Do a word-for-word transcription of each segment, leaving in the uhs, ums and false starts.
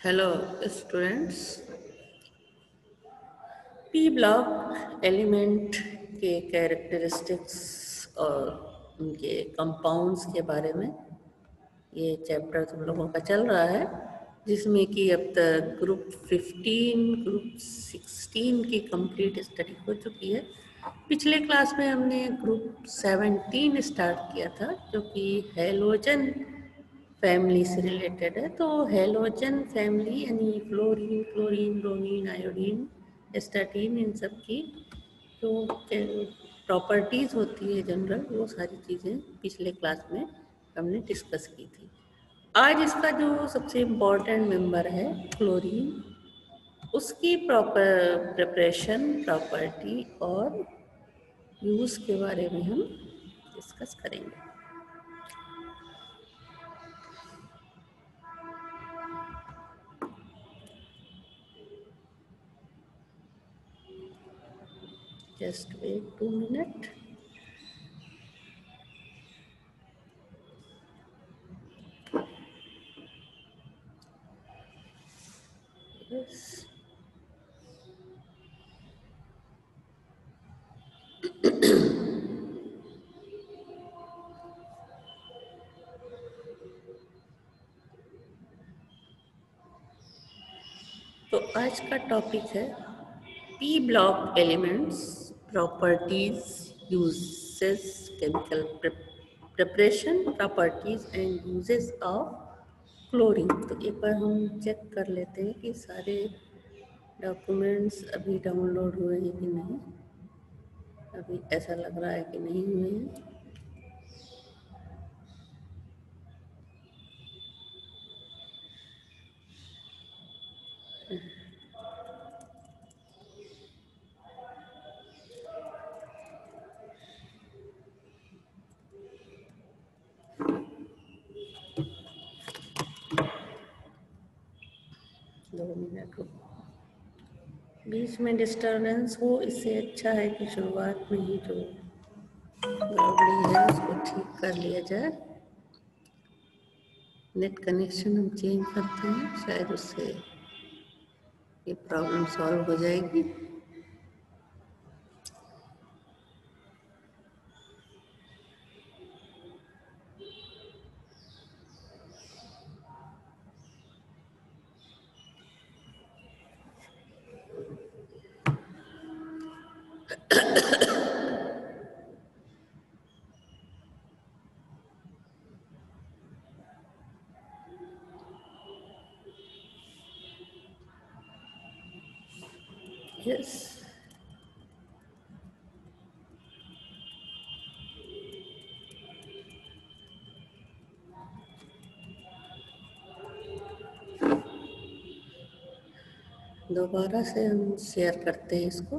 Hello students, P block element के characteristics और उनके कंपाउंड्स के बारे में ये चैप्टर तुम लोगों का चल रहा है, जिसमें कि अब तक ग्रुप फिफ्टीन ग्रुप सिक्सटीन की कंप्लीट स्टडी हो चुकी है। पिछले क्लास में हमने ग्रुप सेवेंटीन स्टार्ट किया था, जो कि हैलोजन फैमिली से रिलेटेड है। तो हैलोजन फैमिली यानी fluorine, chlorine, bromine, iodine, astatine, इन सब की जो प्रॉपर्टीज़ होती है जनरल, वो सारी चीज़ें पिछले क्लास में हमने डिस्कस की थी। आज इसका जो सबसे इम्पॉर्टेंट मेंबर है क्लोरीन, उसकी प्रॉपर प्रिपरेशन, प्रॉपर्टी और यूज़ के बारे में हम डिस्कस करेंगे। Just wait two minutes. Yes. तो आज का टॉपिक है P block elements, properties, uses, chemical preparation, properties and uses of chlorine. तो एक बार हम चेक कर लेते हैं कि सारे डॉक्यूमेंट्स अभी डाउनलोड हुए हैं कि नहीं। अभी ऐसा लग रहा है कि नहीं हुए हैं। दो मिनट रुको, बीच में डिस्टरबेंस हो, इससे अच्छा है कि शुरुआत में ही जो गड़बड़ी है उसको ठीक कर लिया जाए। नेट कनेक्शन हम चेंज करते हैं, शायद उससे ये प्रॉब्लम सॉल्व हो जाएगी। यस, दोबारा से हम शेयर करते हैं इसको।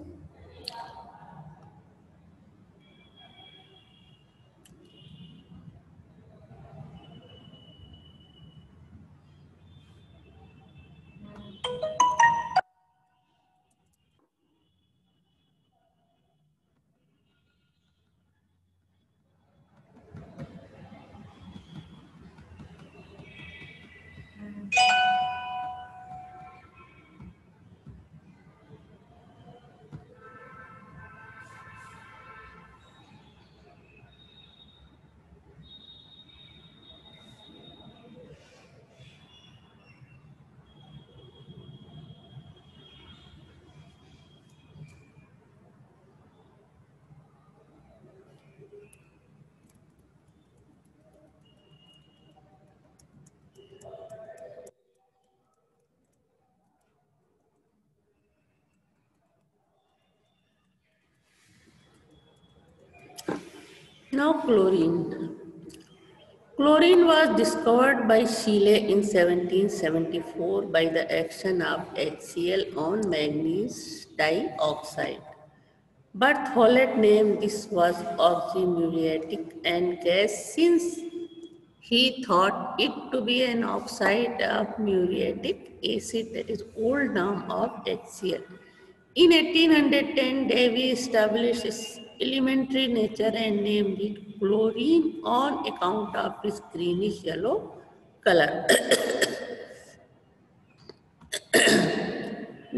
Now chlorine. Chlorine was discovered by Scheele in seventeen seventy-four by the action of HCl on manganese dioxide. Berthollet named this was oxymuriatic and gas since he thought it to be an oxide of muriatic acid, that is old name of HCl. In eighteen ten, Davy established its elementary nature and named it chlorine on account of its greenish yellow color.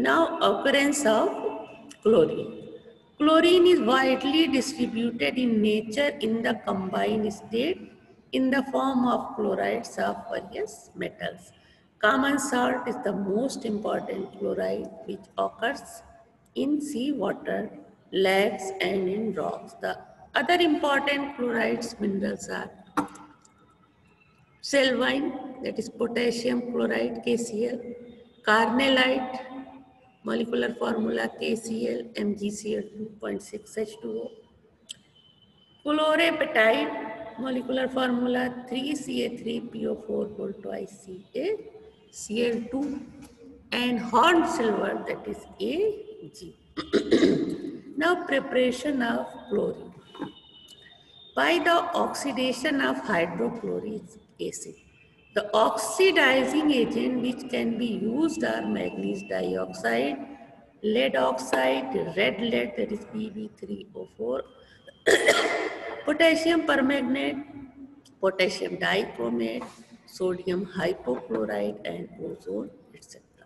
Now, occurrence of chlorine. Chlorine is widely distributed in nature in the combined state in the form of chlorides of various metals. Common salt is the most important chloride which occurs in seawater, lakes and in rocks. The other important chlorides minerals are Selvine, that is potassium chloride, K C l, carnallite, molecular formula K C l, M g C l two point six H two O, chlorapatite, molecular formula three C a three P O four twice C a C l two, and horn silver, that is A G. Now, preparation of chlorine by the oxidation of hydrochloric acid. The oxidizing agent which can be used are manganese dioxide, lead oxide, red lead, that is P b three O four, potassium permanganate, potassium dichromate, sodium hypochlorite and ozone, et cetera.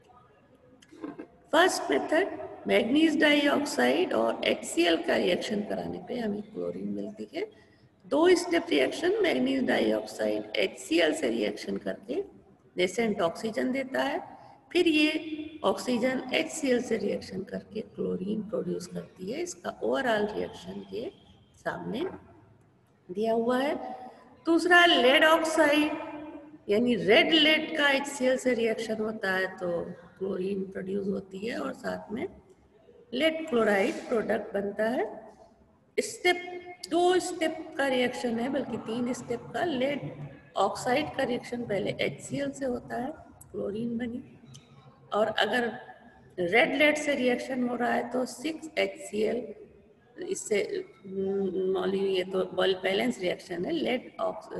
First method manganese dioxide और H C L का reaction कराने पे हमें chlorine मिलती है। दो step reaction manganese dioxide H C L से reaction करके नेसेंट ऑक्सीजन देता है, फिर ये ऑक्सीजन एच सी एल से रिएक्शन करके क्लोरीन प्रोड्यूस करती है। इसका ओवरऑल रिएक्शन ये सामने दिया हुआ है। दूसरा लेड ऑक्साइड यानी रेड लेड का एच सी एल से रिएक्शन होता है तो क्लोरीन प्रोड्यूस होती है और साथ में लेड क्लोराइड प्रोडक्ट बनता है। स्टेप दो स्टेप का रिएक्शन है, बल्कि तीन स्टेप का। लेड ऑक्साइड का रिएक्शन पहले एच सी एल से होता है, क्लोरीन बनी, और अगर रेड लेड से रिएक्शन हो रहा है तो सिक्स एच सी एल, इससे ये तो बैलेंस रिएक्शन है। लेड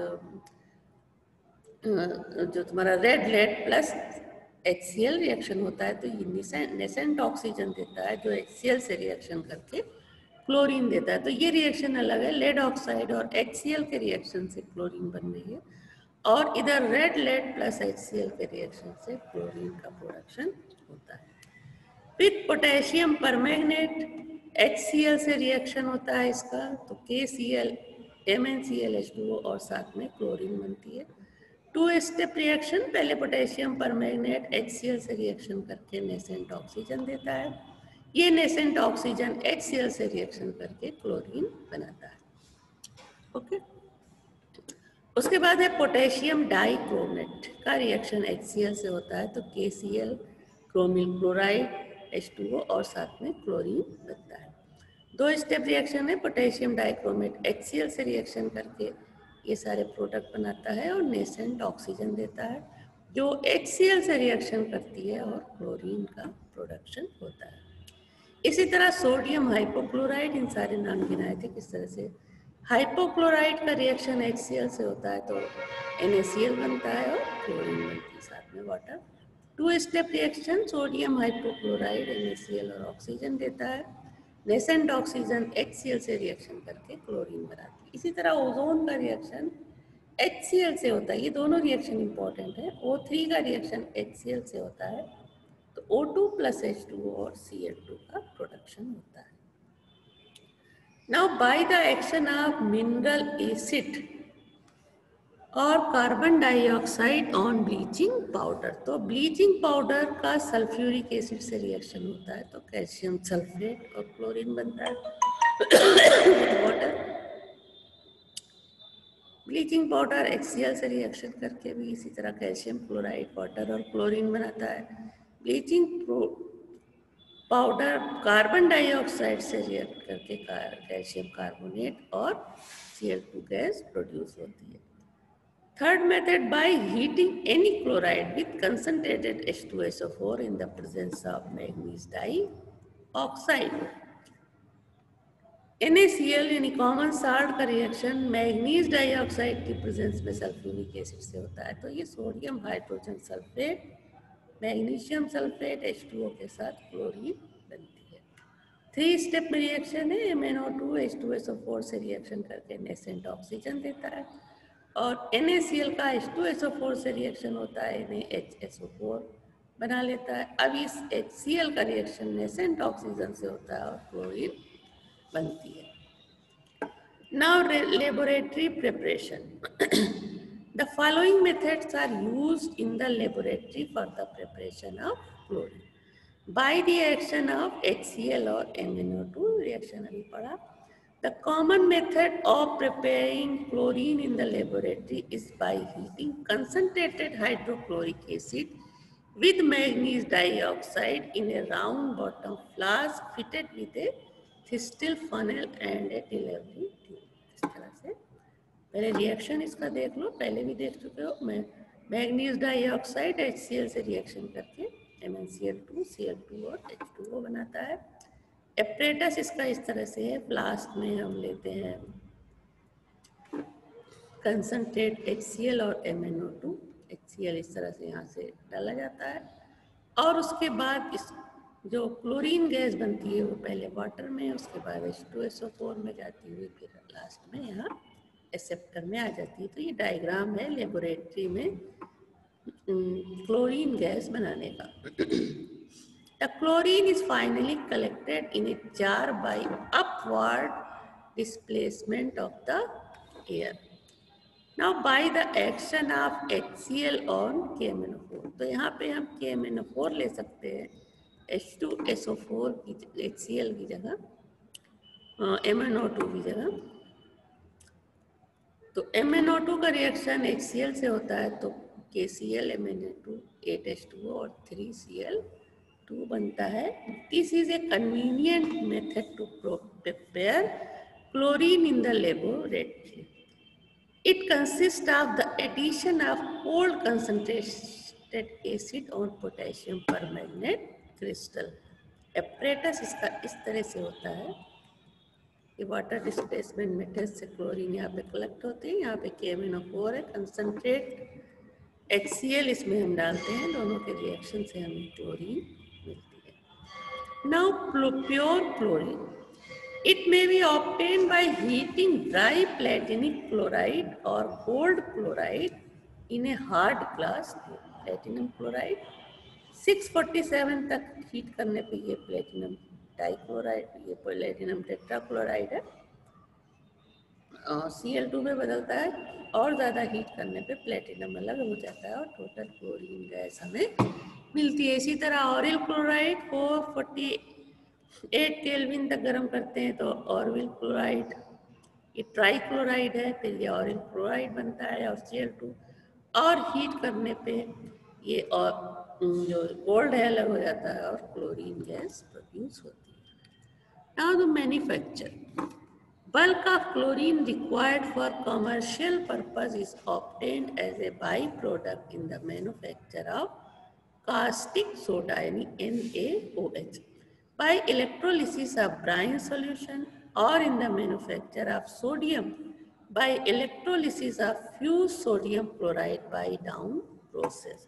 जो तुम्हारा red lead plus H C L reaction होता है तो ये नेसेंट ऑक्सीजन देता है जो एच सी एल से रिएक्शन करके क्लोरीन देता है। तो ये रिएक्शन अलग है, लेड ऑक्साइड और एच सी एल के रिएक्शन से क्लोरीन बन रही है, और इधर red lead plus H C L के रिएक्शन से क्लोरीन का प्रोडक्शन होता है। With potassium permanganate H C L से रिएक्शन होता है इसका, तो K C L, M N C L H two O और साथ में क्लोरीन बनती है। टू स्टेप रिएक्शन, पहले potassium permanganate H C L से रिएक्शन करके नेसेंट ऑक्सीजन देता है, ये nascent oxygen H C L से रिएक्शन करके क्लोरीन बनाता है। ओके, उसके बाद है पोटेशियम डाइक्रोमेट का रिएक्शन एच सी एल से होता है तो K C L, chromyl chloride H two O और साथ में क्लोरीन बनता है। दो स्टेप रिएक्शन है, potassium dichromate H C L से रिएक्शन करके ये सारे प्रोडक्ट बनाता है और नेसेंट ऑक्सीजन देता है जो एच सी एल से रिएक्शन करती है और क्लोरीन का प्रोडक्शन होता है। इसी तरह सोडियम हाइपोक्लोराइड, इन सारे नाम गिनाए थे किस तरह से। हाइपोक्लोराइड का रिएक्शन एच सी एल से होता है तो एन ए सी एल बनता है और क्लोरीन बनती है साथ में water. Two step reaction, sodium hypochloride N A C L और ऑक्सीजन देता है, nascent oxygen H C L से रिएक्शन करके क्लोरीन बनाती है। इसी तरह ओजोन का रिएक्शन एच सी एल से होता है, ये दोनों रिएक्शन इंपॉर्टेंट है। ओ थ्री का रिएक्शन एच सी एल से होता है तो O two plus H two O और सी एल टू का प्रोडक्शन होता है। Now by the action of mineral acid और carbon dioxide on bleaching powder, तो ब्लीचिंग पाउडर का सल्फ्यूरिक एसिड से रिएक्शन होता है तो कैल्शियम सल्फेट और क्लोरीन बनता है with water. Bleaching powder H C L से रिएक्शन करके भी इसी तरह कैल्शियम क्लोराइड, वाटर और क्लोरीन बनाता है। ब्लीचिंग पाउडर कार्बन डाइऑक्साइड से रिएक्ट करके कैल्शियम कार्बोनेट और C L two gas produce होती है। Third method, by heating any chloride with concentrated H two S O four in the presence of manganese dioxide. N A C L यानी common salt का reaction manganese dioxide की presence में sulphuric acid से होता है तो ये sodium hydrogen sulphate, magnesium sulphate H two O के साथ क्लोरीन बनती है। थ्री स्टेप में रिएक्शन है, M N O two H two S O four से रिएक्शन करके नेसेंट ऑक्सीजन देता है, और एन ए सी एल का H two S O four से रिएक्शन होता है N A H S O four बना लेता है। अब इस HCl का रिएक्शन नेसेंट ऑक्सीजन से होता है और क्लोरीन बनती है। Now laboratory preparation. The following methods are used in the laboratory for the preparation of chlorine. By the action of HCl or M n O two reaction अभी पढ़ा. The common method of preparing chlorine in the laboratory is by heating concentrated hydrochloric acid with manganese dioxide in a round bottom flask fitted with a thistle funnel and a delivery tube. इस तरह से पहले reaction इसका देख लो, पहले भी देख चुके हो। मैं मैग्नीज डाइऑक्साइड HCl से रिएक्शन करके M N C L two C L two और एच टू ओ बनाता है। एपरेटस इसका इस तरह से है, फ्लास्क में हम लेते हैं कंसनट्रेट HCl और M N O two. HCl इस तरह से यहाँ से डाला जाता है और उसके बाद इस जो क्लोरीन गैस बनती है वो पहले वाटर में, उसके बाद H two S O four में जाती हुई फिर लास्ट में यहाँ एक्सेप्टर में आ जाती है। तो ये डायग्राम है लेबोरेटरी में क्लोरीन गैस बनाने का। The chlorine is finally collected in a jar by upward displacement of the air. Now by the action of HCl on K M n O four, तो यहाँ पे हम K M n O four ले सकते हैं H two S O four की HCl की जगह, एम एन ओ टू की जगह। तो एम एन ओ टू का रिएक्शन HCl से होता है तो K C L, M N O two, eight H two O और थ्री सी एल टू बनता है। This is a convenient method to prepare chlorine in the laboratory. It consists of the addition of cold concentrated acid on potassium permanganate crystal. Apparatus इसका इस तरह से होता है कि वाटर डिस्प्लेसमेंट मेथड से क्लोरीन यहाँ पे कलेक्ट होते हैं, यहाँ पे K M N O four है, कंसनट्रेट एच सी एल इसमें हम डालते हैं, दोनों के रिएक्शन से हमें क्लोरीन मिलती है। Now pure chlorine, it may be obtained by heating dry platinum chloride or gold chloride in a hard glass tube. Platinum chloride six forty seven तक हीट करने पे ये प्लेटिनम डाइक्लोराइड, ये प्लेटिनम टेट्राक्लोराइड है, C L to में बदलता है और ज़्यादा हीट करने पे प्लेटिनम अलग हो जाता है और टोटल क्लोरीन गैस हमें मिलती है। इसी तरह ऑरिल क्लोराइड को फोर्टी एट केल्विन तक गर्म करते हैं तो ऑरिल क्लोराइड, ये ट्राई क्लोराइड है, फिर ये ऑरिल क्लोराइड बनता है और सी एल टू, और हीट करने पे ये और जो गोल्ड है अलग हो जाता है और क्लोरीन गैस प्रोड्यूस होती है। Now the manufacture, bulk of chlorine required for commercial purpose is obtained as a byproduct in the manufacture of caustic soda, N a O H, by electrolysis of brine solution, or in the manufacture of sodium by electrolysis of fused sodium chloride by down process.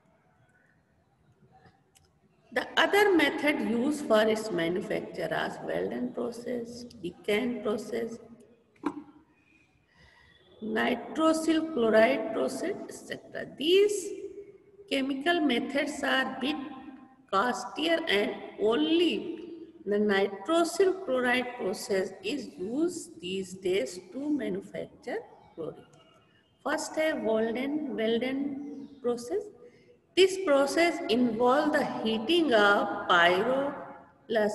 The other method used for its manufacture are Weldon process, decant process, nitrosyl chloride process, et cetera. These chemical methods are bit costlier and only the nitrosyl chloride process is used these days to manufacture chlorine. First है Weldon Weldon process. This process involves the heating of pyrolus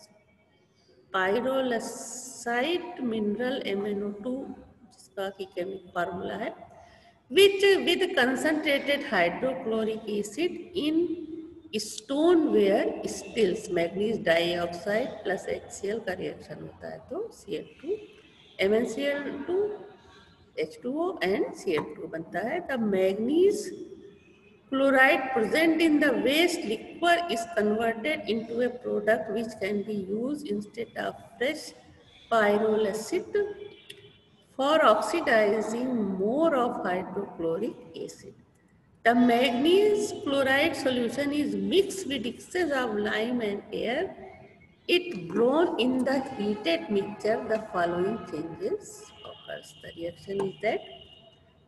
pyrolusite mineral M n O two, जिसका की chemical formula है, which with concentrated hydrochloric acid in stoneware stills, manganese dioxide plus HCl का reaction होता है तो C L two, M N C L two, H two O and C L two बनता है। The manganese chloride present in the waste liquor is converted into a product which can be used instead of fresh pyrolusite for oxidizing more of hydrochloric acid. The manganese chloride solution is mixed with excess of lime and air. It blown in the heated mixture. The following changes occurs. The reaction is that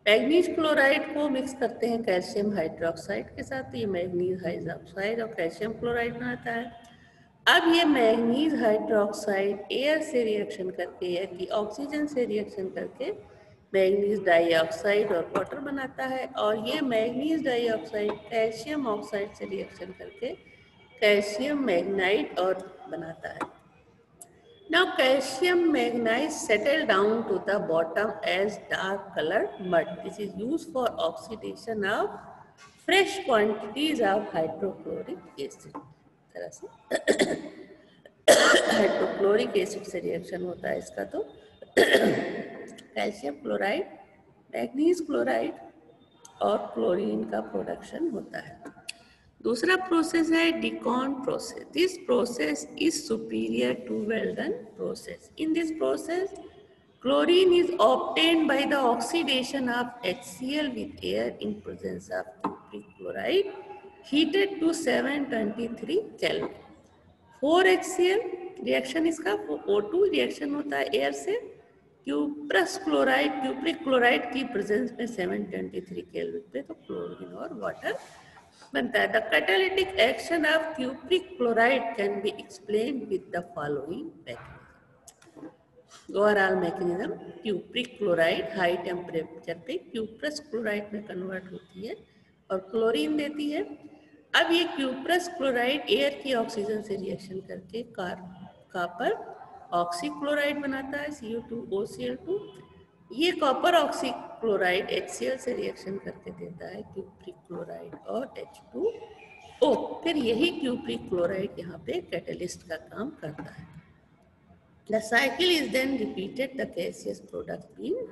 manganese chloride को mix करते हैं calcium hydroxide के साथ, तो ये manganese hydroxide और calcium chloride बनाता है। अब ये मैग्नीज हाइड्रोक्साइड एयर से रिएक्शन करके, एयर की ऑक्सीजन से रिएक्शन करके मैग्नीज डाइऑक्साइड और वाटर बनाता है, और ये मैग्नीज डाइऑक्साइड कैल्शियम ऑक्साइड से रिएक्शन करके कैल्शियम मैग्नाइट और बनाता है। Now calcium magnite settle down to the bottom as dark colored mud. This is used for oxidation of fresh quantities of hydrochloric acid. तरह से हाइड्रोक्लोरिक एसिड से reaction होता है इसका, तो कैल्शियम क्लोराइड, मैग्नीज क्लोराइड और क्लोरीन का production होता है। दूसरा प्रोसेस है Deacon process. This process is superior to Weldon process. In this process chlorine is obtained by the oxidation of HCl with air in presence of cupric chloride heated to seven twenty-three Kelvin. Four H C L reaction, इसका O two reaction होता है air से, cuprous chloride cupric chloride की presence में seven twenty three kelvin पे तो chlorine और water बनता है। The catalytic action of cupric chloride can be explain with the following mechanism. Overall mechanism, cupric chloride high temperature पे cuprous chloride में convert होती है और क्लोरीन देती है। अब ये क्यूप्रस क्लोराइड एयर की ऑक्सीजन से रिएक्शन करके कार कॉपर ऑक्सी क्लोराइड बनाता है, C O two O C L two. ये copper oxy chloride H C L से रिएक्शन करके देता है क्यूप्रिक क्लोराइड और एच टू ओ। फिर यही क्यूप्रिक क्लोराइड यहाँ पे कैटलिस्ट का काम करता है। The cycle is then repeated, the gaseous product being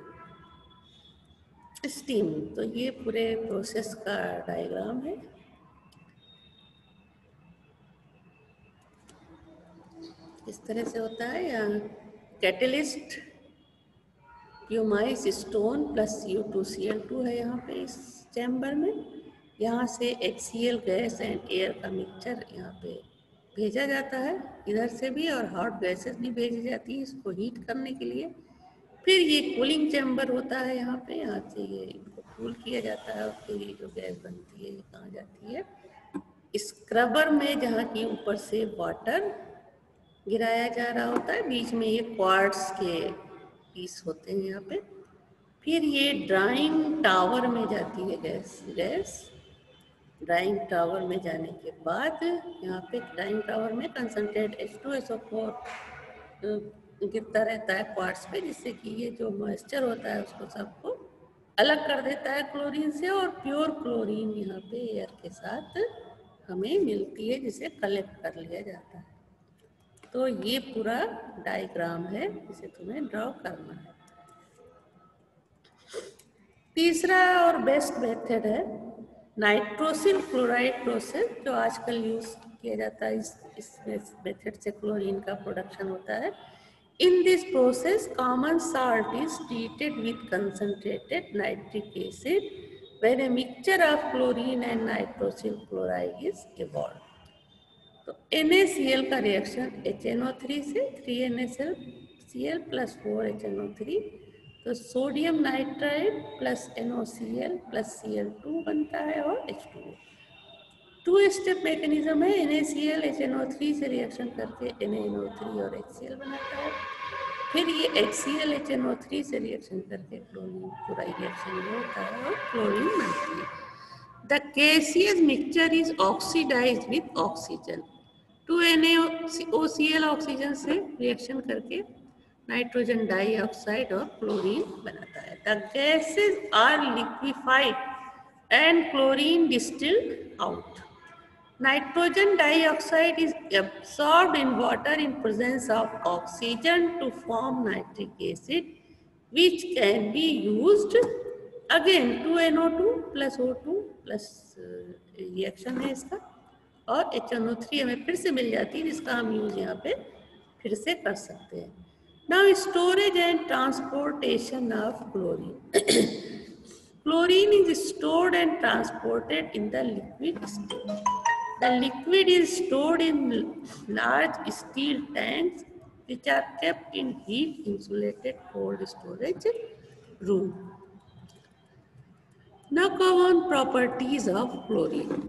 steam. तो ये पूरे प्रोसेस का डायग्राम है। इस तरह से होता है। यहाँ catalyst pumice stone plus C O two C L two है यहाँ पे इस चैम्बर में। यहाँ से H C L gas and air का मिक्सचर यहाँ पे भेजा जाता है इधर से भी, और हॉट गैसेस भी भेजी जाती है इसको हीट करने के लिए। फिर ये कूलिंग चैम्बर होता है यहाँ पे, यहाँ से ये इनको कूल किया जाता है और फिर ये जो गैस बनती है ये कहाँ जाती है, स्क्रबर में, जहाँ की ऊपर से वाटर गिराया जा रहा होता है। बीच में ये क्वार्ट्स के पीस होते हैं यहाँ पे। फिर ये ड्राइंग टावर में जाती है गैस गैस ड्राइंग टावर में जाने के बाद यहाँ पे ड्राइंग टावर में concentrate H two S O four गिरता रहता है क्वार्ट्स पे, जिससे कि ये जो मॉइस्चर होता है उसको सबको अलग कर देता है क्लोरीन से, और प्योर क्लोरीन यहाँ पे एयर के साथ हमें मिलती है, जिसे कलेक्ट कर लिया जाता है। तो ये पूरा डायग्राम है, इसे तुम्हें ड्रॉ करना है। तीसरा और बेस्ट मेथड है नाइट्रोसिल क्लोराइड प्रोसेस, जो आजकल यूज किया जाता है। इस इस मेथड से क्लोरीन का प्रोडक्शन होता है। In this process common salt is treated with concentrated nitric acid when a mixture of chlorine and nitrosyl chloride is evolve. तो एन ए सी एल का reaction H N O three से three N S L C L plus four H N O three, तो sodium nitride plus N O C L plus C L two बनता है और H two O. Two step mechanism है। N A C L H N O three से reaction करके N A N O three और H C L बनाता है। फिर ये H C L H N O three से रिएक्शन करके क्लोरीन, पूरा रिएक्शन ये होता है और क्लोरीन बनती है। The gaseous mixture is oxidized with oxygen. Two N A O C L oxygen से रिएक्शन करके नाइट्रोजन डाइऑक्साइड और क्लोरीन बनाता है। The gases are liquefied and chlorine distilled out. Nitrogen dioxide is absorbed in water in presence of oxygen to form nitric acid, which can be used again two N O two plus O two plus reaction है इसका, और H N O three हमें फिर से मिल जाती है, जिसका हम यूज यहाँ पे फिर से कर सकते हैं। Now storage and transportation of chlorine. Chlorine is stored and transported in the liquid state. The liquid is stored in large steel tanks which are kept in heat insulated cold storage room. Now come on properties of chlorine.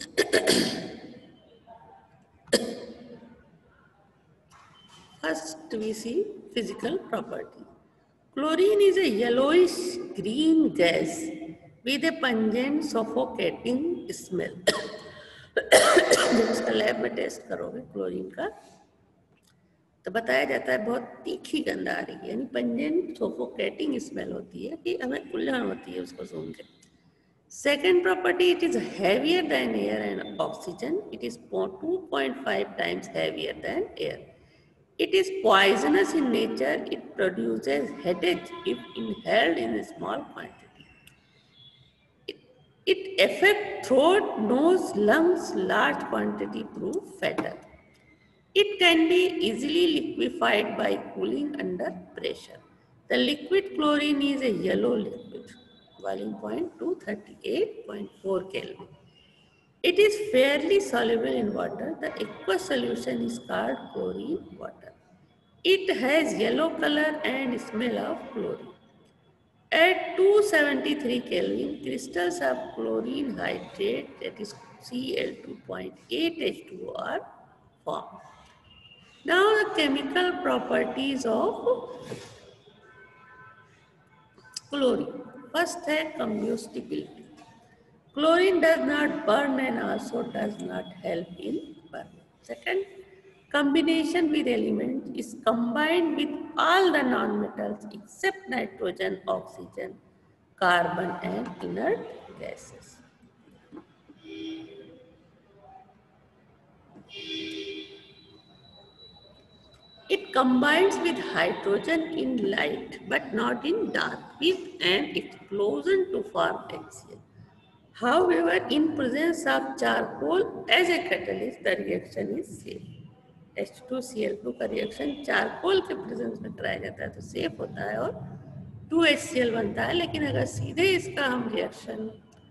First we see physical property. Chlorine is a yellowish green gas with a pungent suffocating smell. जब इसका lab में test करोगे chlorine का तो बताया जाता है बहुत तीखी गंध आ रही है, यानी पंजेंट सोफोकेटिंग स्मेल होती है कि हमें उलझन होती है उसको सूंघ के. Second property, it is heavier than air and oxygen. It is two point five times heavier than air. It is poisonous in nature. It produces headache if inhaled in a small quantity. It, it affects throat, nose, lungs, large quantity prove fatal. It can be easily liquefied by cooling under pressure. The liquid chlorine is a yellow liquid, boiling point two thirty-eight point four Kelvin. It is fairly soluble in water. The aqueous solution is called chlorine water. It has yellow color and smell of chlorine. At two seventy-three Kelvin, crystals of chlorine hydrate, that is C l two point eight H two O, are formed. Now the chemical properties of chlorine. First है combustibility. Chlorine does not burn and also does not help in burning. Second, combination with element is combined with all the non-metals except nitrogen, oxygen, carbon and inert gases. It combines with hydrogen in light but not in dark with an explosion to form H C l. However, in presence of charcoal as a catalyst, the reaction is safe. H two C l two का reaction charcoal के presence में कराया जाता है तो safe होता है और टू एच सी एल बनता है. लेकिन अगर सीधे इसका हम रिएक्शन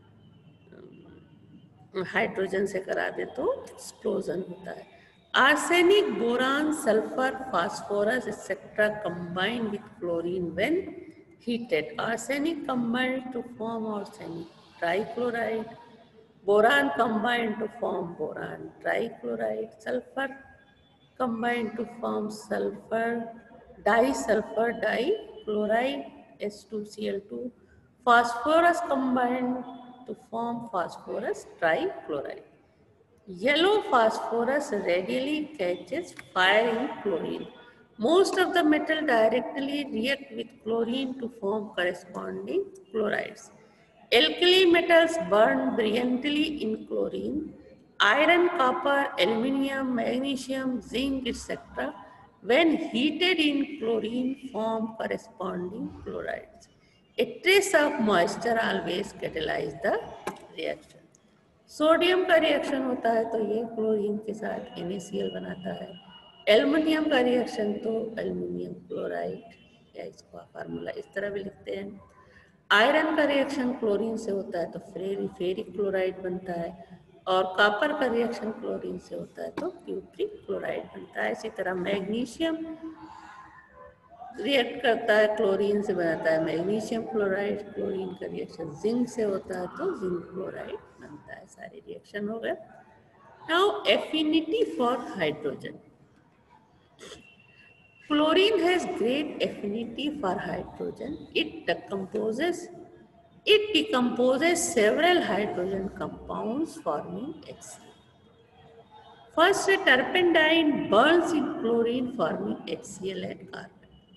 हाइड्रोजन से करा दे तो एक्सप्लोजन होता है. Arsenic, boron, sulfur, phosphorus, et cetera combine with chlorine when heated. Arsenic combined to form arsenic trichloride. Boron combined to form boron trichloride. Sulfur combined to form sulfur disulfur dichloride H two C l two. Phosphorus combined to form phosphorus trichloride. Yellow phosphorus readily catches fire in chlorine. Most of the metal directly react with chlorine to form corresponding chlorides. Alkali metals burn brilliantly in chlorine. Iron, copper, aluminium, magnesium, zinc, et cetera when heated in chlorine form corresponding chlorides. A trace of moisture always catalyzes the reaction. Sodium का reaction होता है तो ये chlorine के साथ N A C L बनाता है. Aluminium का रिएक्शन तो एल्युमिनियम क्लोराइड, या इसका फार्मूला इस तरह भी लिखते हैं. आयरन का रिएक्शन क्लोरीन से होता है तो फेरी फेरिक क्लोराइड बनता है. और कॉपर का रिएक्शन क्लोरीन से होता है तो क्यूप्रिक क्लोराइड बनता है. इसी तरह मैग्नीशियम रिएक्ट करता है क्लोरीन से बनाता है मैग्नीशियम क्लोराइड. क्लोरीन का रिएक्शन जिंक से होता है तो जिंक क्लोराइड बनता है. सारे रिएक्शन हो गए. Now affinity for hydrogen. Chlorine has great affinity for hydrogen. It decomposes it decomposes several hydrogen compounds forming H C l. First, a turpentine burns in chlorine forming H C l and carbon.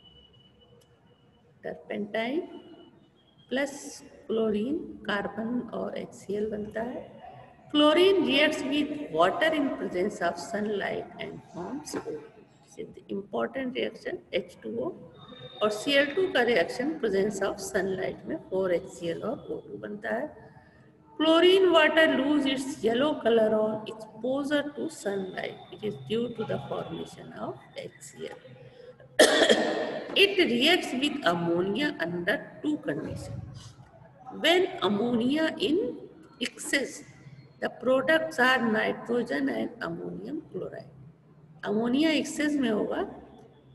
Turpentine plus chlorine carbon और H C L बनता है. Chlorine reacts with water in presence of sunlight and forms O two. Important reaction H two O और C L two का reaction presence of sunlight में four H C L और O two बनता है. Chlorine water lose its yellow colour on exposure to sunlight. It is due to the formation of H C L. It reacts with ammonia under two conditions. When ammonia in excess, the products are nitrogen and ammonium chloride. Ammonia excess में होगा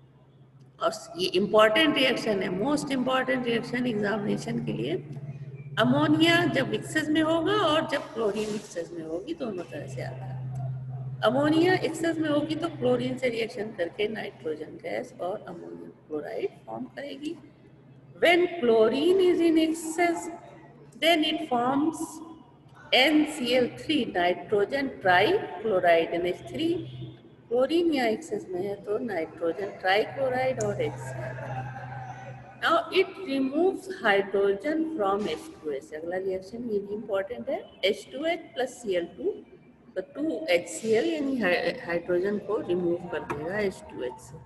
और ये important reaction है, most important reaction examination के लिए. Ammonia जब access में होगा और जब क्लोरीन एक्सेस में होगी, दोनों तरह से आता है। अमोनिया एक्सेस में होगी तो क्लोरीन से रिएक्शन करके नाइट्रोजन गैस और अमोनियम क्लोराइड फॉर्म करेगी। When chlorine is in excess, then it forms N C L three, nitrogen trichloride, N H three. क्लोरीन या एक्सेस में है तो नाइट्रोजन ट्राइक्लोराइड और H C l. Now it removes hydrogen from H two S. अगला reaction ये भी important है, H two H plus C L two, तो टू H C l यानी हाइड्रोजन को रिमूव कर देगा H two H से।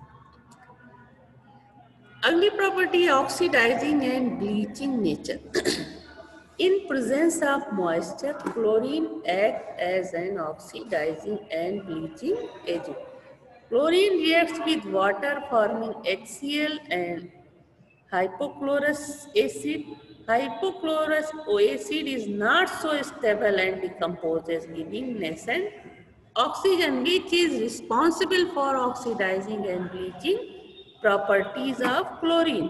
अगली प्रॉपर्टी है oxidizing and bleaching nature. In presence of moisture, chlorine acts as an oxidizing and bleaching agent. Chlorine reacts with water forming HCl and hypochlorous acid. Hypochlorous acid is not so stable and decomposes, giving nascent oxygen, which is responsible for oxidizing and bleaching properties of chlorine.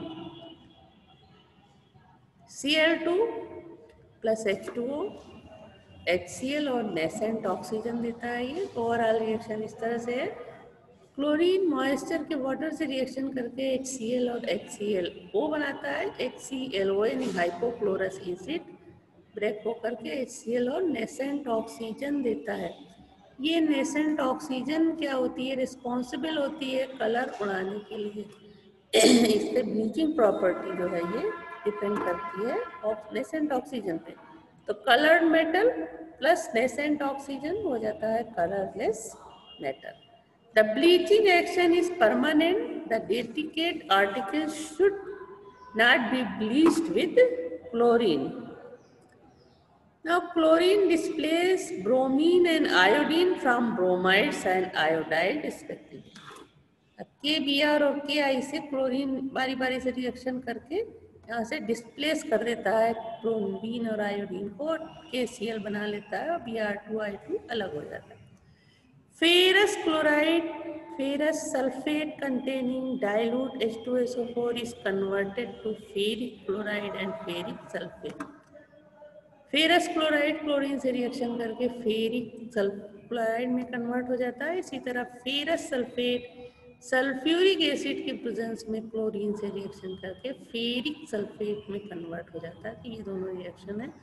C L two plus H two O, H C l और nascent oxygen देता है। ये overall reaction इस तरह से है, chlorine moisture के water से रिएक्शन करके H C l और H C l O बनाता है। H C l O यानी हाइपोक्लोरस एसिड ब्रेक होकर के H C l और नेसेंट ऑक्सीजन देता है। ये नेसेंट ऑक्सीजन क्या होती है, रिस्पॉन्सिबल होती है कलर उड़ाने के लिए। इस पे ब्लीचिंग प्रॉपर्टी जो है ये डिपेंड करती है ऑफ नेसेंट ऑक्सीजन पे। तो coloured metal plus nascent oxygen हो जाता है colourless metal. The bleaching action is permanent, the delicate article should not be bleached with chlorine. Now chlorine displays bromine and iodine from bromides and iodide respectively. अब के B are और के आई से chlorine बारी बारी से रिएक्शन करके यहाँ से डिस्प्लेस कर देता है ब्रोमीन और आयोडीन को, के सी एल बना लेता है और B R two I two अलग हो जाता है। Ferrous chloride, ferrous sulphate containing dilute H two S O four is converted to ferric chloride and ferric sulfate. Ferrous chloride chlorine से रिएक्शन करके फेरिक क्लोराइड में कन्वर्ट हो जाता है। इसी तरह फेरस सल्फेट सल्फ्यूरिक एसिड के प्रेजेंस में क्लोरीन से रिएक्शन करके फेरिक सल्फेट में कन्वर्ट हो जाता है। तो ये दोनों रिएक्शन है।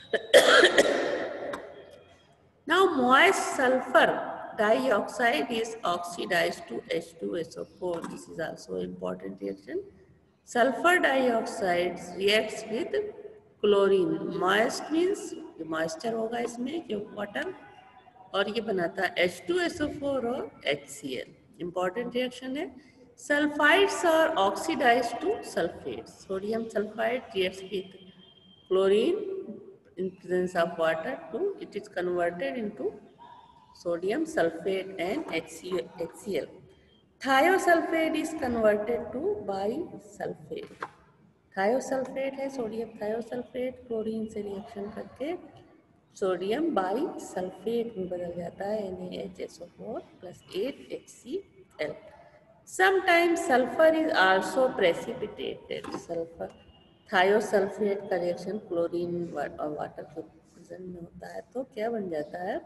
Now moist sulphur dioxide is oxidized to H two S O four. This is also important reaction. Sulphur dioxide reacts with chlorine, moist means moisture होगा इसमें जो वाटर, और ये बनाता है H two S O four और H C l. Important reaction है। Sulphides are oxidize to sulphate. Sodium sulphide reacts with chlorine in presence of water to it is converted into sodium sulfate and H C l. Thiosulfate is converted to bisulfate. Thiosulphate है sodium thiosulphate, chlorine से reaction करके sodium bisulphate में बदल जाता है N A H S O four plus eight H C L. Sometimes sulphur is also precipitated. Sulphur thiosulphate का reaction chlorine और water के प्रेजेंस में होता है तो क्या बन जाता है,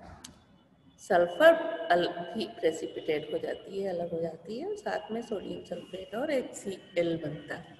सल्फर भी प्रेसिपिटेट हो जाती है, अलग हो जाती है, और साथ में सोडियम सल्फेट और एच सी एल बनता है।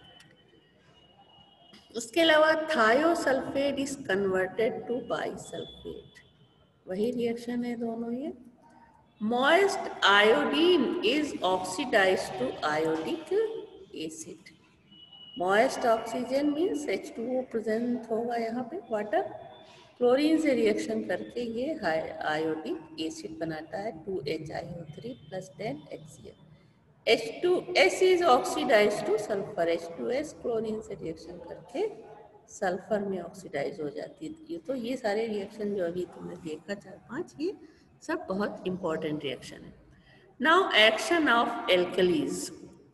उसके अलावा thiosulphate is converted to bisulphate, वही रिएक्शन है दोनों ये। Moist iodine is oxidized to iodic acid. Moist oxygen means H two O present होगा यहाँ पे वाटर, क्लोरीन से रिएक्शन करके ये आयोडिक एसिड बनाता है two H I O three plus ten H C l. H two S is oxidized to sulfur. H two S chlorine से reaction करके सल्फर में ऑक्सीडाइज हो जाती है। ये तो ये सारे रिएक्शन जो अभी तुमने देखा चार पांच, ये सब बहुत इंपॉर्टेंट रिएक्शन है। Now action of alkalies.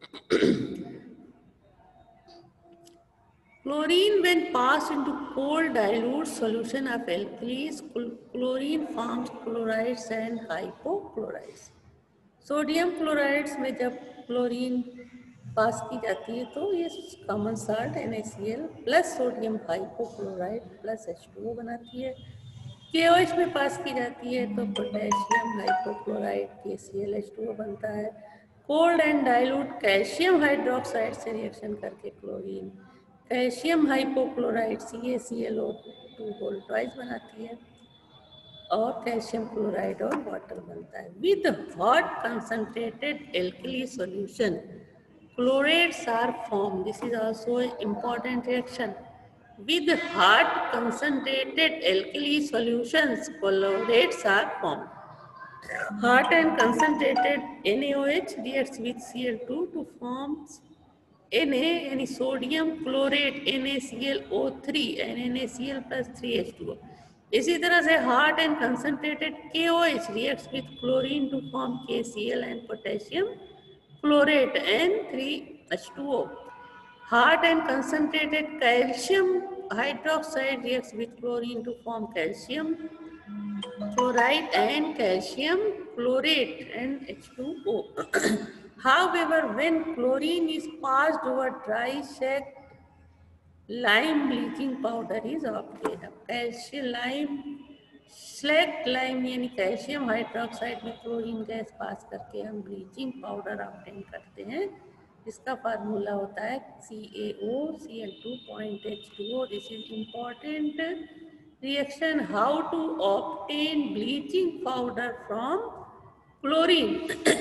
Chlorine when passed into cold dilute solution of alkalis, chlorine forms chlorides and hypochlorides. Sodium chlorides में जब क्लोरीन पास की जाती है तो ये common salt N A C L plus sodium hypochloride plus H two O बनाती है। के ओ एच में पास की जाती है तो potassium hypochloride K C L H two O बनता है। Cold and dilute calcium hydroxide से रिएक्शन करके chlorine calcium hypochloride C A C L O two whole twice बनाती है और कैल्शियम क्लोराइड और वाटर बनता है। With hot concentrated alkali solution chlorides are formed. This is also an important reaction. With hot concentrated alkali solutions, chlorides are formed. Hot and concentrated N a O H reacts with C L two to form Na, यानी sodium chlorate N a C l O three and N a C l plus three H two O. इसी तरह से hot and concentrated K O H reacts with chlorine to form K C l and potassium chlorate N three H two O. Hot and concentrated calcium hydroxide reacts with chlorine to form calcium chloride and calcium chlorate and H two O. However, when chlorine is passed over dry sack, lime bleaching powder is obtained. Calcium lime slaked lime यानी calcium hydroxide में chlorine gas pass करके हम bleaching powder obtain करते हैं। इसका formula होता है C A O C L two point H two O. This is important reaction how to obtain bleaching powder from chlorine.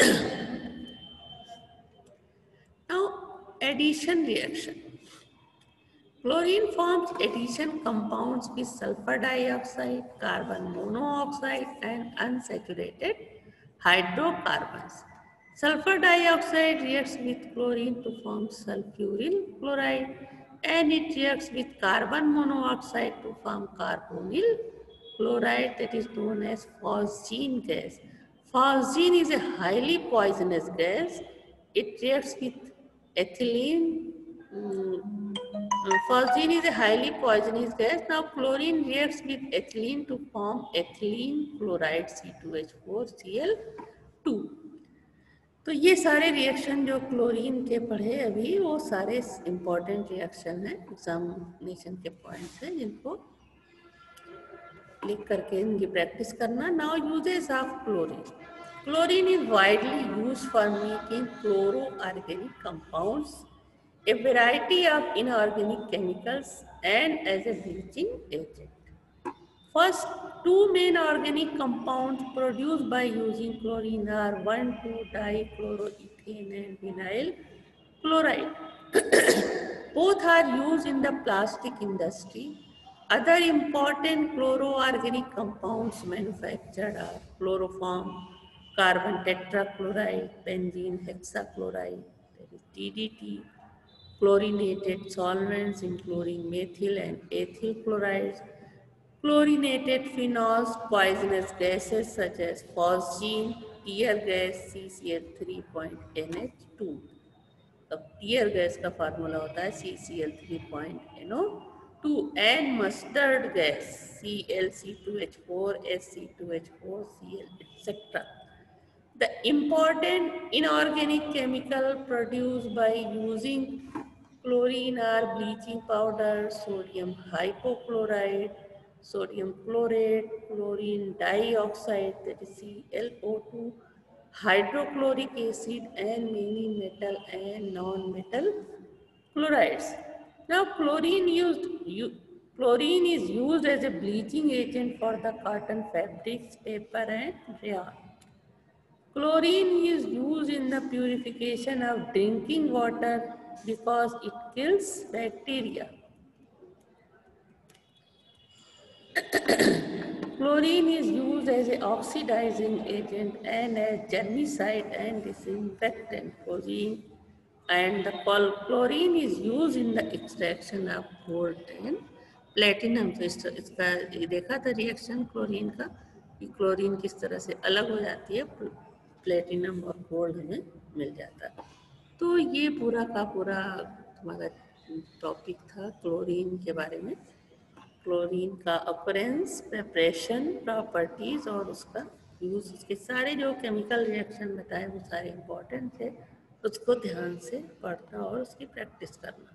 Now addition reaction. Chlorine forms addition compounds with sulfur dioxide, carbon monoxide and unsaturated hydrocarbons. Sulfur dioxide reacts with chlorine to form sulfuryl chloride and it reacts with carbon monoxide to form carbonyl chloride, that is known as phosgene gas. Phosgene is a highly poisonous gas. It reacts with ethylene. mm, uh, Phosgene is a highly poisonous gas. Now chlorine reacts with ethylene to form ethylene chloride C two H four C l two. तो ये सारे reaction जो chlorine के पढ़े अभी वो सारे important reaction हैं, एग्जामिनेशन के पॉइंट्स हैं जिनको लिख करके इनकी प्रैक्टिस करना। Now uses of chlorine. Chlorine is widely use for making chloro organic compounds, a variety of inorganic chemicals and as a bleaching agent. First, two main organic compounds produced by using chlorine are one two dichloroethane and vinyl chloride. Both are used in the plastic industry. Other important chloroorganic compounds manufactured are chloroform, carbon tetrachloride, benzene hexachloride, that is D D T, chlorinated solvents including methyl and ethyl chlorides, chlorinated phenols, poisonous gases such as phosgene, tear gas C C l three point N H two. अब tear gas का formula होता है C C L three point N O two and mustard gas C L C two H four S C two H four C L etcetera. The important inorganic chemical produced by using chlorine are bleaching powder, sodium hypochlorite, sodium chlorate, chlorine dioxide, that is C l O two, hydrochloric acid, and many metal and non-metal chlorides. Now, chlorine used you, chlorine is used as a bleaching agent for the cotton fabrics, paper, and rayon. Chlorine is used in the purification of drinking water because it kills bacteria. Chlorine is used as an oxidizing agent and as germicide and disinfectant. Chlorine and the chlorine is used in the extraction of gold and platinum. तो इस इसका ये देखा था reaction chlorine का कि chlorine किस तरह से अलग हो जाती है, प्लेटिनम और गोल्ड हमें मिल जाता है। तो ये पूरा का पूरा हमारा टॉपिक था क्लोरीन के बारे में। क्लोरीन का ऑकरेंस, प्रिपरेशन, प्रॉपर्टीज और उसका यूज, उसके सारे जो केमिकल रिएक्शन बताए वो सारे इम्पोर्टेंट थे उसको ध्यान से पढ़ना और उसकी प्रैक्टिस करना।